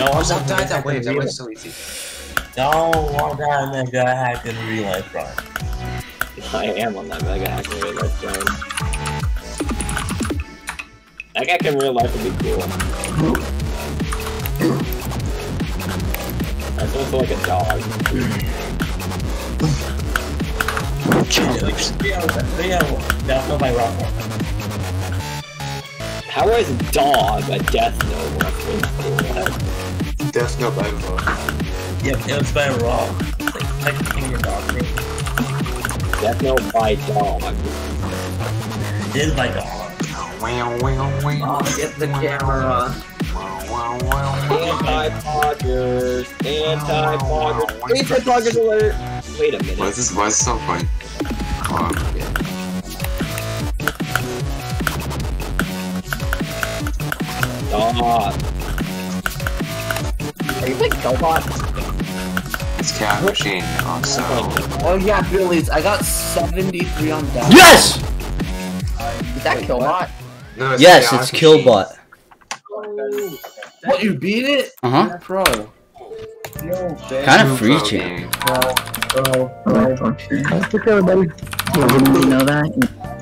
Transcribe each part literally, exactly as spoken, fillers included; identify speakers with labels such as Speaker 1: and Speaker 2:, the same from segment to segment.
Speaker 1: No, I'm
Speaker 2: Stop
Speaker 1: not
Speaker 2: dying
Speaker 1: gonna
Speaker 2: that
Speaker 1: hack
Speaker 2: way.
Speaker 1: in
Speaker 2: That
Speaker 1: real
Speaker 2: way's
Speaker 1: life.
Speaker 2: so easy.
Speaker 1: No, I'm gonna gonna hack in real life, bro.
Speaker 3: I am on that mega hack in real life zone. That hack in real life would be cool. I still feel like a dog.
Speaker 1: That's not my rock.
Speaker 3: How is dog a Death Note reference?
Speaker 2: Death Note by Vogue.
Speaker 1: Yep, it was by Raw. It's like texting your dog name.
Speaker 3: Death Note by dog.
Speaker 1: It is by dog.
Speaker 2: Wow, wow, wow.
Speaker 4: Oh, get the camera.
Speaker 2: Wow, wow, wow, wow.
Speaker 3: Anti-poggers. Anti-poggers. Anti-poggers alert. Wait a minute.
Speaker 2: Why is this? Why is this so funny? Oh, yeah.
Speaker 3: Dog.
Speaker 4: Are you playing Killbot?
Speaker 2: It's Cat Machine. Also,
Speaker 4: Oh yeah, Billy's. I got seventy-three on that.
Speaker 5: Yes!
Speaker 4: Is that Killbot?
Speaker 2: no,
Speaker 5: Yes,
Speaker 2: Chaos
Speaker 5: it's
Speaker 2: Machine.
Speaker 5: Killbot.
Speaker 4: What, you beat it?
Speaker 5: Uh huh.
Speaker 4: Pro.
Speaker 5: Kind of free
Speaker 2: Pro
Speaker 5: champ.
Speaker 2: game.
Speaker 6: That's okay, everybody. You know that?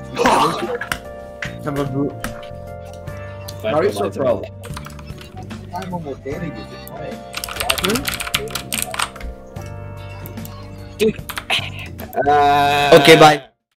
Speaker 4: Have a boot.
Speaker 3: Five
Speaker 4: Are you so
Speaker 3: lights
Speaker 4: pro?
Speaker 3: about-
Speaker 1: I'm almost there to get this play.
Speaker 3: Uh,
Speaker 5: Okay, bye.